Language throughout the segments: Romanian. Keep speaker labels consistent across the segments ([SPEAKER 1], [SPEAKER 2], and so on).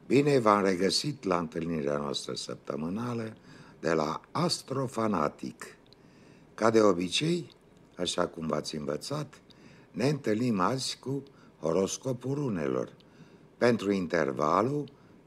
[SPEAKER 1] Bine v-am regăsit la întâlnirea noastră săptămânală de la Astrofanatic. Ca de obicei, așa cum v-ați învățat, ne întâlnim azi cu horoscopul runelor pentru intervalul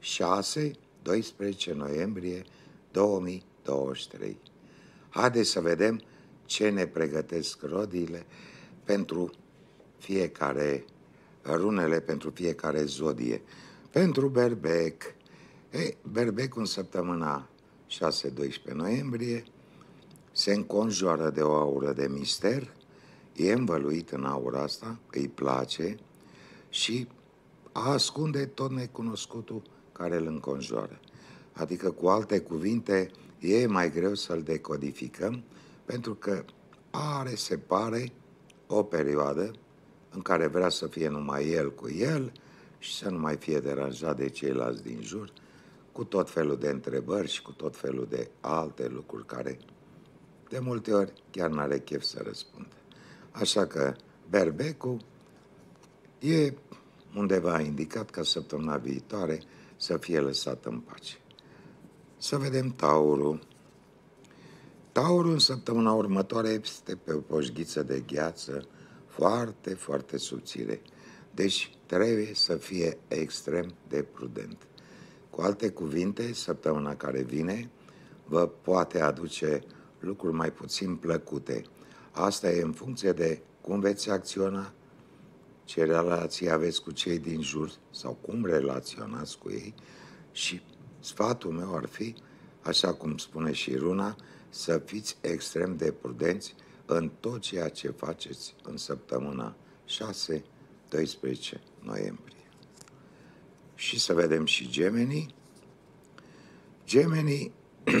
[SPEAKER 1] 6-12 noiembrie 2023. Haideți să vedem ce ne pregătesc rodile pentru fiecare runele, pentru fiecare zodie. Pentru berbec, berbecul în săptămâna 6-12 noiembrie se înconjoară de o aură de mister, e învăluit în aura asta, îi place și ascunde tot necunoscutul care îl înconjoară. Adică, cu alte cuvinte, e mai greu să-l decodificăm, pentru că are, se pare, o perioadă în care vrea să fie numai el cu el și să nu mai fie deranjat de ceilalți din jur, cu tot felul de întrebări și cu tot felul de alte lucruri care de multe ori chiar n-are chef să răspundă. Așa că berbecul e undeva indicat ca săptămâna viitoare să fie lăsat în pace. Să vedem taurul. Taurul în săptămâna următoare este pe o poșghiță de gheață foarte, foarte subțire. Deci trebuie să fie extrem de prudent. Cu alte cuvinte, săptămâna care vine vă poate aduce lucruri mai puțin plăcute. Asta e în funcție de cum veți acționa, ce relații aveți cu cei din jur sau cum relaționați cu ei, și sfatul meu ar fi, așa cum spune și runa, să fiți extrem de prudenți în tot ceea ce faceți în săptămâna 6-12 noiembrie. Și să vedem și gemenii. Gemenii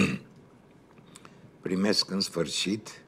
[SPEAKER 1] primesc în sfârșit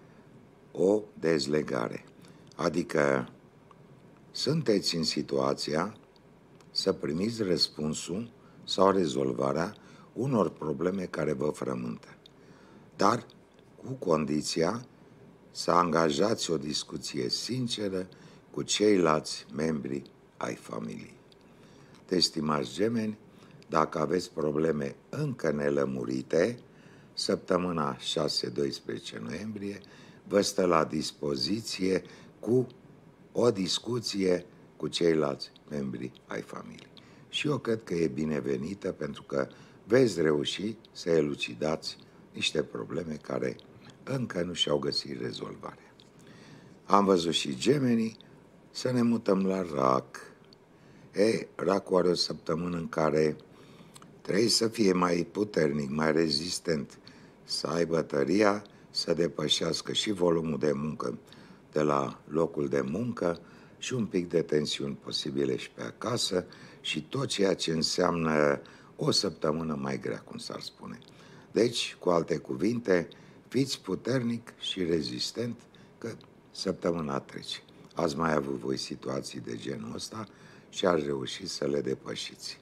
[SPEAKER 1] o dezlegare, adică sunteți în situația să primiți răspunsul sau rezolvarea unor probleme care vă frământă, dar cu condiția să angajați o discuție sinceră cu ceilalți membri ai familiei. Deci, stimați gemeni, dacă aveți probleme încă nelămurite, săptămâna 6-12 noiembrie vă stă la dispoziție cu o discuție cu ceilalți membri ai familiei. Și eu cred că e binevenită, pentru că veți reuși să elucidați niște probleme care încă nu și-au găsit rezolvarea. Am văzut și gemenii. Să ne mutăm la rac. Racul are o săptămână în care trebuie să fie mai puternic, mai rezistent, să aibă tăria, să depășească și volumul de muncă de la locul de muncă și un pic de tensiuni posibile și pe acasă și tot ceea ce înseamnă o săptămână mai grea, cum s-ar spune. Deci, cu alte cuvinte, fiți puternic și rezistent, că săptămâna trece. Ați mai avut voi situații de genul ăsta și ați reușit să le depășiți.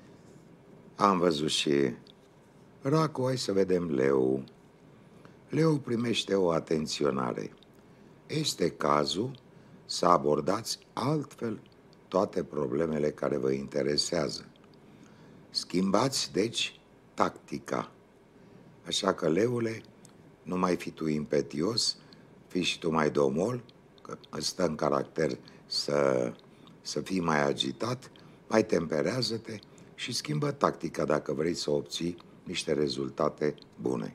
[SPEAKER 1] Am văzut și racul, hai să vedem leu. Leu primește o atenționare. Este cazul să abordați altfel toate problemele care vă interesează. Schimbați, deci, tactica. Așa că, leule, nu mai fi tu impetios, fii și tu mai domol, că îți stă în caracter să fii mai agitat, mai temperează-te și schimbă tactica dacă vrei să obții niște rezultate bune.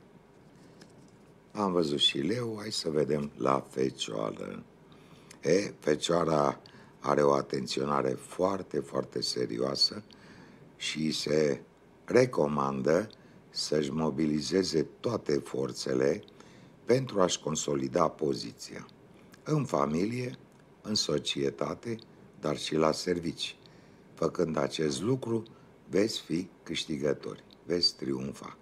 [SPEAKER 1] Am văzut și leu, hai să vedem la fecioară. Fecioara are o atenționare foarte, foarte serioasă și se recomandă să-și mobilizeze toate forțele pentru a-și consolida poziția în familie, în societate, dar și la servicii. Făcând acest lucru, veți fi câștigători, veți triumfa.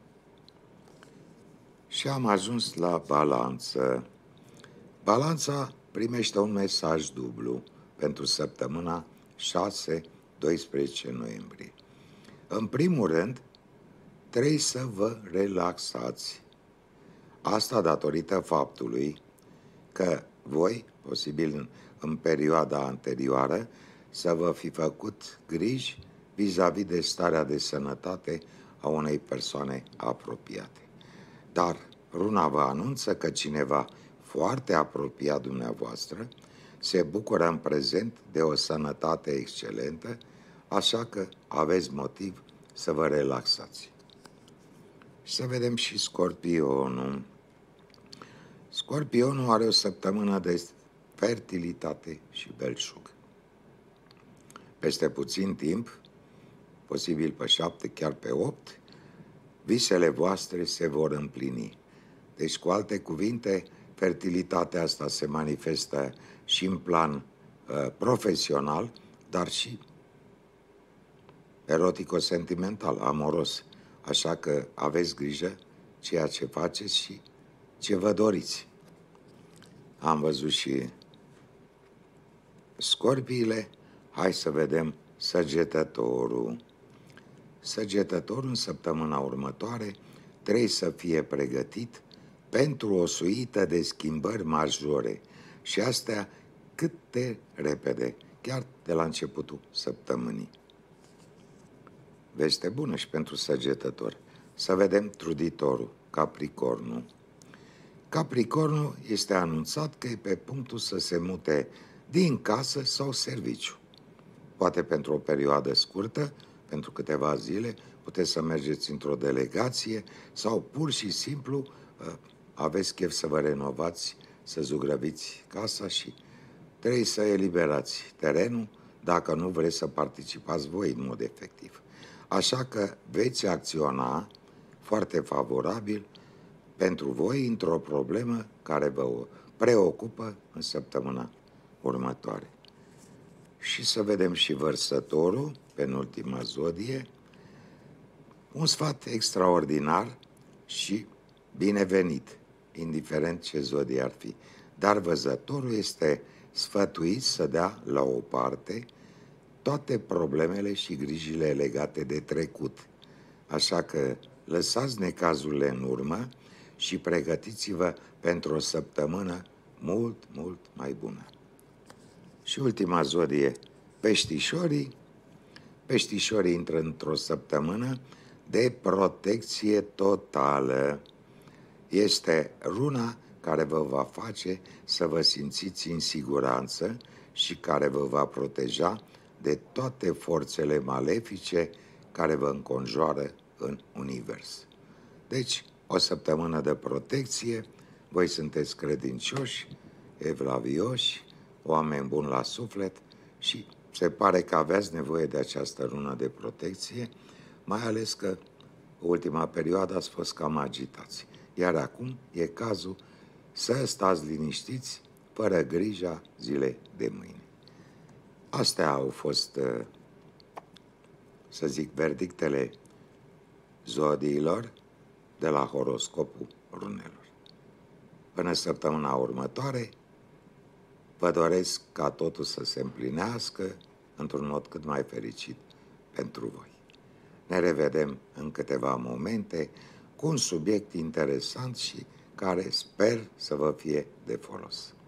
[SPEAKER 1] Și am ajuns la balanță. Balanța primește un mesaj dublu pentru săptămâna 6-12 noiembrie. În primul rând, trebuie să vă relaxați. Asta datorită faptului că voi, posibil în perioada anterioară, să vă fi făcut griji vis-a-vis de starea de sănătate a unei persoane apropiate. Dar runa vă anunță că cineva foarte apropiat dumneavoastră se bucură în prezent de o sănătate excelentă, așa că aveți motiv să vă relaxați. Să vedem și Scorpionul. Scorpionul are o săptămână de fertilitate și belșug. Peste puțin timp, posibil pe 7, chiar pe 8, visele voastre se vor împlini. Deci, cu alte cuvinte, fertilitatea asta se manifestă și în plan profesional, dar și erotico-sentimental, amoros. Așa că aveți grijă ceea ce faceți și ce vă doriți. Am văzut și Scorpiile. Hai să vedem Săgetătorul. Săgetătorul în săptămâna următoare trebuie să fie pregătit pentru o suită de schimbări majore și astea cât de repede, chiar de la începutul săptămânii. Veste bună și pentru Săgetător. Să vedem Truditorul, Capricornul. Capricornul este anunțat că e pe punctul să se mute din casă sau serviciu. Poate pentru o perioadă scurtă, pentru câteva zile, puteți să mergeți într-o delegație sau pur și simplu aveți chef să vă renovați, să zugrăviți casa și trebuie să eliberați terenul dacă nu vreți să participați voi în mod efectiv. Așa că veți acționa foarte favorabil pentru voi într-o problemă care vă preocupă în săptămâna următoare. Și să vedem și Vărsătorul, penultima zodie, un sfat extraordinar și binevenit, indiferent ce zodie ar fi. Dar Vărsătorul este sfătuit să dea la o parte toate problemele și grijile legate de trecut. Așa că lăsați necazurile în urmă și pregătiți-vă pentru o săptămână mult, mult mai bună. Și ultima zodie, Peștișorii. Peștișorii intră într-o săptămână de protecție totală. Este runa care vă va face să vă simțiți în siguranță și care vă va proteja de toate forțele malefice care vă înconjoară în univers. Deci, o săptămână de protecție, voi sunteți credincioși, evlavioși, oameni buni la suflet și se pare că aveați nevoie de această lună de protecție, mai ales că ultima perioadă ați fost cam agitați. Iar acum e cazul să stați liniștiți, fără grija zilei de mâine. Astea au fost, să zic, verdictele zodiilor de la horoscopul runelor. Până săptămâna următoare, vă doresc ca totul să se împlinească într-un mod cât mai fericit pentru voi. Ne revedem în câteva momente cu un subiect interesant și care sper să vă fie de folos.